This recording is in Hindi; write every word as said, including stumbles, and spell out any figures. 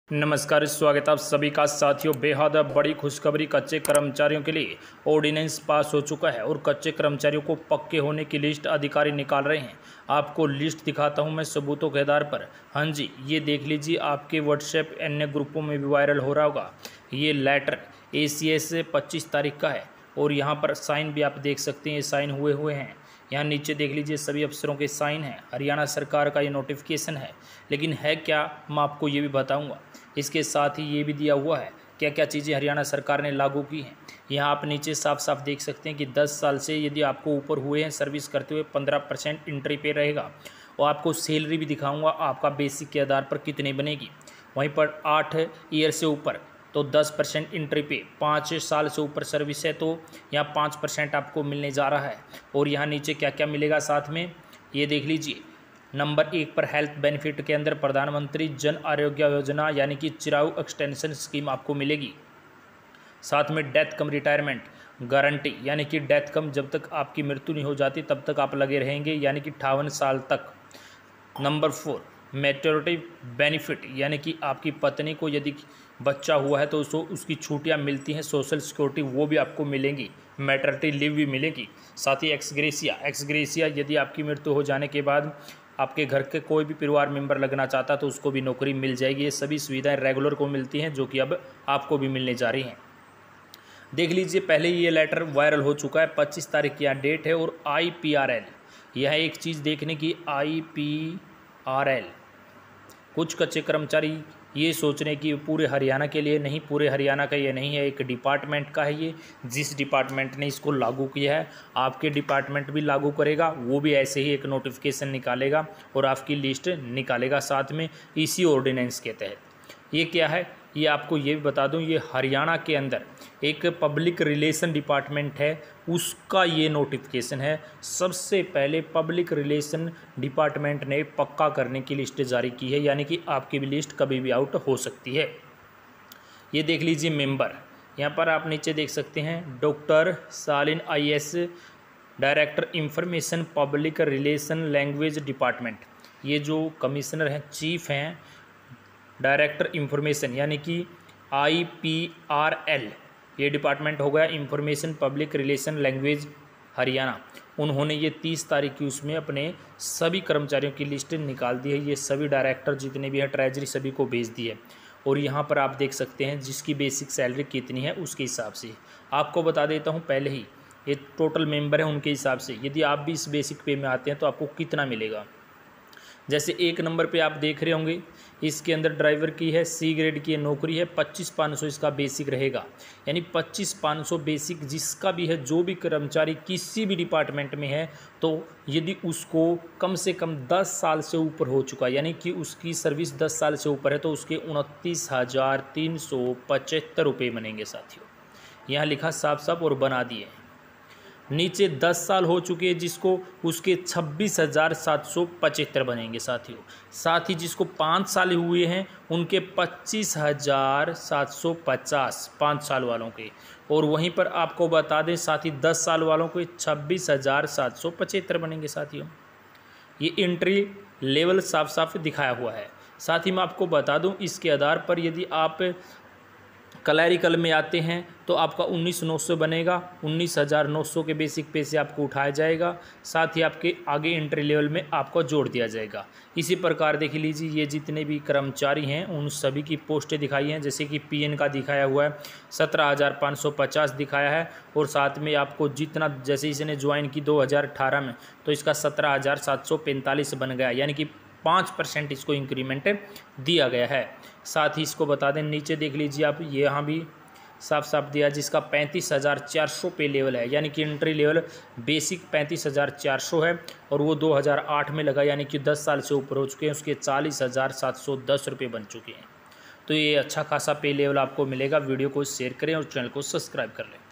नमस्कार, स्वागत आप सभी का साथियों। बेहद बड़ी खुशखबरी, कच्चे कर्मचारियों के लिए ऑर्डिनेंस पास हो चुका है और कच्चे कर्मचारियों को पक्के होने की लिस्ट अधिकारी निकाल रहे हैं। आपको लिस्ट दिखाता हूं मैं सबूतों के आधार पर। हाँ जी, ये देख लीजिए, आपके व्हाट्सएप अन्य ग्रुपों में भी वायरल हो रहा होगा। ये लेटर ए सी एस से पच्चीस तारीख का है और यहाँ पर साइन भी आप देख सकते हैं, ये साइन हुए हुए हैं। यहाँ नीचे देख लीजिए, सभी अफसरों के साइन हैं। हरियाणा सरकार का ये नोटिफिकेशन है, लेकिन है क्या, मैं आपको ये भी बताऊंगा। इसके साथ ही ये भी दिया हुआ है क्या क्या चीज़ें हरियाणा सरकार ने लागू की हैं। यहाँ आप नीचे साफ साफ देख सकते हैं कि दस साल से यदि आपको ऊपर हुए हैं सर्विस करते हुए, पंद्रह परसेंट इंट्री पे रहेगा। और आपको सैलरी भी दिखाऊंगा आपका बेसिक के आधार पर कितनी बनेगी। वहीं पर आठ ईयर से ऊपर तो दस परसेंट इंट्री पे, पाँच साल से ऊपर सर्विस है तो यहाँ पाँच परसेंट आपको मिलने जा रहा है। और यहाँ नीचे क्या क्या मिलेगा साथ में ये देख लीजिए। नंबर एक पर हेल्थ बेनिफिट के अंदर प्रधानमंत्री जन आरोग्य योजना यानी कि चिरायु एक्सटेंशन स्कीम आपको मिलेगी। साथ में डेथ कम रिटायरमेंट गारंटी यानी कि डेथ कम, जब तक आपकी मृत्यु नहीं हो जाती तब तक आप लगे रहेंगे, यानी कि अट्ठावन साल तक। नंबर फोर मैटरनिटी बेनिफिट यानी कि आपकी पत्नी को यदि बच्चा हुआ है तो उसको उसकी छुट्टियां मिलती हैं, सोशल सिक्योरिटी वो भी आपको मिलेंगी, मैटरनिटी लीव भी मिलेगी। साथ ही एक्सग्रेसिया एक्सग्रेसिया यदि आपकी मृत्यु हो जाने के बाद आपके घर के कोई भी परिवार मेंबर लगना चाहता तो उसको भी नौकरी मिल जाएगी। ये सभी सुविधाएं रेगुलर को मिलती हैं, जो कि अब आपको भी मिलने जा रही हैं। देख लीजिए, पहले ये लेटर वायरल हो चुका है, पच्चीस तारीख की यहाँ डेट है। और आई पी आर एल, यह एक चीज़ देखने की, आई पी आर एल कुछ कच्चे कर्मचारी ये सोच रहे हैं कि पूरे हरियाणा के लिए नहीं, पूरे हरियाणा का ये नहीं है, एक डिपार्टमेंट का है ये। जिस डिपार्टमेंट ने इसको लागू किया है आपके डिपार्टमेंट भी लागू करेगा, वो भी ऐसे ही एक नोटिफिकेशन निकालेगा और आपकी लिस्ट निकालेगा साथ में इसी ऑर्डिनेंस के तहत। ये क्या है, ये आपको ये भी बता दूं, ये हरियाणा के अंदर एक पब्लिक रिलेशन डिपार्टमेंट है, उसका ये नोटिफिकेशन है। सबसे पहले पब्लिक रिलेशन डिपार्टमेंट ने पक्का करने की लिस्ट जारी की है, यानी कि आपकी भी लिस्ट कभी भी आउट हो सकती है। ये देख लीजिए मेंबर, यहाँ पर आप नीचे देख सकते हैं, डॉक्टर सालिन I S, director information public relation language department. ये जो कमिश्नर हैं, चीफ हैं डायरेक्टर इंफॉर्मेशन यानी कि आई पी आर एल, ये डिपार्टमेंट हो गया information public relation language Haryana. उन्होंने ये तीस तारीख की उसमें अपने सभी कर्मचारियों की लिस्ट निकाल दी है। ये सभी डायरेक्टर जितने भी हैं ट्रेजरी सभी को भेज दी है। और यहाँ पर आप देख सकते हैं जिसकी बेसिक सैलरी कितनी है उसके हिसाब से आपको बता देता हूँ पहले ही। ये टोटल मेंबर है उनके हिसाब से, यदि आप भी इस बेसिक पे में आते हैं तो आपको कितना मिलेगा। जैसे एक नंबर पे आप देख रहे होंगे, इसके अंदर ड्राइवर की है, सी ग्रेड की नौकरी है, पच्चीस पाँच सौ इसका बेसिक रहेगा। यानी पच्चीस पाँच सौ बेसिक जिसका भी है, जो भी कर्मचारी किसी भी डिपार्टमेंट में है, तो यदि उसको कम से कम दस साल से ऊपर हो चुका, यानी कि उसकी सर्विस दस साल से ऊपर है, तो उसके उनतीस हज़ार तीन सौ पचहत्तर रुपये बनेंगे साथियों। यहाँ लिखा साफ साफ और बना दिए। नीचे दस साल हो चुके हैं जिसको, उसके छब्बीस हज़ार सात सौ पचहत्तर बनेंगे साथियों। साथ ही जिसको पाँच साल हुए हैं उनके पच्चीस हज़ार सात सौ पचास पाँच साल वालों के। और वहीं पर आपको बता दें साथ ही दस साल वालों के छब्बीस हज़ार सात सौ पचहत्तर बनेंगे साथियों। ये एंट्री लेवल साफ साफ दिखाया हुआ है। साथ ही मैं आपको बता दूं, इसके आधार पर यदि आप क्लैरिकल में आते हैं तो आपका उन्नीस नौ सौ बनेगा, उन्नीस हज़ार नौ सौ के बेसिक पे से आपको उठाया जाएगा। साथ ही आपके आगे एंट्री लेवल में आपको जोड़ दिया जाएगा। इसी प्रकार देख लीजिए, ये जितने भी कर्मचारी हैं उन सभी की पोस्टें दिखाई हैं। जैसे कि पीएन का दिखाया हुआ है सत्रह हज़ार पाँच सौ पचास दिखाया है। और साथ में आपको जितना, जैसे इसने ज्वाइन की दो हज़ार अठारह में, तो इसका सत्रह हज़ार सात सौ पैंतालीस बन गया, यानी कि पाँच परसेंट इसको इंक्रीमेंट दिया गया है। साथ ही इसको बता दें, नीचे देख लीजिए आप, ये यहाँ भी साफ साफ दिया जिसका पैंतीस हज़ार चार सौ पे लेवल है, यानी कि एंट्री लेवल बेसिक पैंतीस हज़ार चार सौ है। और वो दो हज़ार आठ में लगा, यानी कि दस साल से ऊपर हो चुके हैं, उसके चालीस हज़ार सात सौ दस रुपये बन चुके हैं। तो ये अच्छा खासा पे लेवल आपको मिलेगा। वीडियो को शेयर करें और चैनल को सब्सक्राइब कर लें।